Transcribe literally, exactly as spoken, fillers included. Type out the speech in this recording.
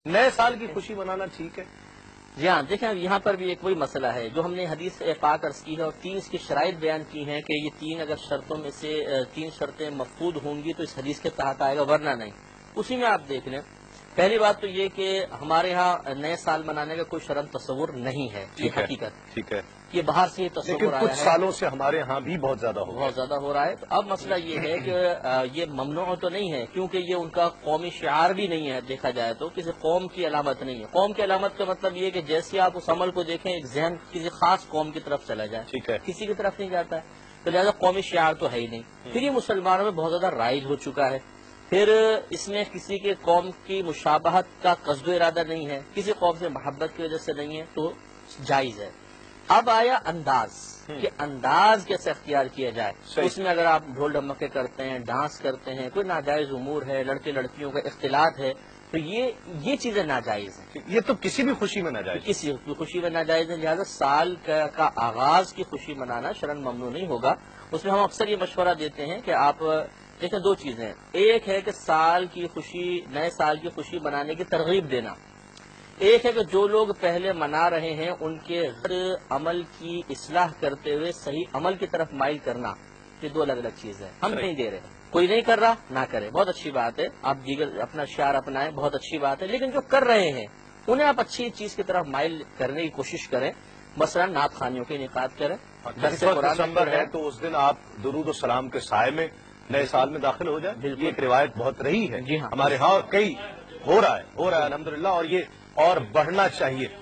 نئے سال کی خوشی منانا ٹھیک ہے؟ جی ہاں، دیکھیں یہاں پر بھی ایک وہی مسئلہ ہے جو ہم نے حدیث پاک عرض کی ہے، اور تین اس کی شرائط بیان کی ہیں کہ یہ تین اگر شرطوں میں سے تین شرطیں مفقود ہوں گی تو اس حدیث کے تحت آئے گا، ورنہ نہیں۔ اسی میں آپ دیکھ لیں، پہلی بات تو یہ کہ ہمارے ہاں نئے سال منانے کا کوئی شرم تصور نہیں ہے، یہ حقیقت ٹھیک ہے، یہ باہر سے یہ لیکن تصور آیا کچھ ہے، سالوں سے ہمارے ہاں بھی بہت زیادہ ہو بہت زیادہ ہو رہا ہے۔ تو اب مسئلہ یہ ہے کہ یہ ممنوع تو نہیں ہے، کیونکہ یہ ان کا قومی شعار بھی نہیں ہے، دیکھا جائے تو کسی قوم کی علامت نہیں ہے۔ قوم کی علامت کا مطلب یہ کہ جیسے آپ اس عمل کو دیکھیں ایک ذہن کسی خاص قوم کی طرف چلا جائے، ٹھیک ہے، کسی کی طرف نہیں جاتا ہے، تو لہٰذا قومی شعار تو ہے ہی نہیں۔ پھر یہ مسلمانوں میں بہت زیادہ رائج ہو چکا ہے، پھر اس میں کسی کے قوم کی مشابہت کا قصد و ارادہ نہیں ہے، کسی قوم سے محبت کی وجہ سے نہیں ہے، تو جائز ہے۔ اب آیا انداز کہ انداز کیسے اختیار کیا جائے، اس میں اگر آپ ڈھول ڈھمکے کرتے ہیں، ڈانس کرتے ہیں، کوئی ناجائز امور ہے، لڑکے لڑکیوں کا اختلاط ہے، تو یہ یہ چیزیں ناجائز ہیں، یہ تو کسی بھی خوشی میں ناجائز، کسی بھی خوشی میں ناجائز ہے۔ لہٰذا سال کا, کا آغاز کی خوشی منانا شرعاً ممنوع نہیں ہوگا۔ اس میں ہم اکثر یہ مشورہ دیتے ہیں کہ آپ دیکھیں دو چیزیں، ایک ہے کہ سال کی خوشی، نئے سال کی خوشی منانے کی ترغیب دینا، ایک ہے کہ جو لوگ پہلے منا رہے ہیں ان کے غیر عمل کی اصلاح کرتے ہوئے صحیح عمل کی طرف مائل کرنا، یہ دو الگ الگ چیز ہے۔ ہم نہیں دے رہے، کوئی نہیں کر رہا نہ کرے، بہت اچھی بات ہے، آپ دیگر اپنا شعار اپنائیں، بہت اچھی بات ہے، لیکن جو کر رہے ہیں انہیں آپ اچھی چیز کی طرف مائل کرنے کی کوشش کریں، مثلا نعت خوانیوں کے انعقاد کریں، درس قرآن نمبر ہے تو اس دن آپ درود و سلام کے سائے میں نئے سال میں داخل ہو جائیں، یہ ایک روایت بہت رہی ہے جی ہاں ہمارے ہاں، اور کئی ہو رہا ہے ہو رہا ہے الحمدللہ، اور یہ اور بڑھنا چاہیے۔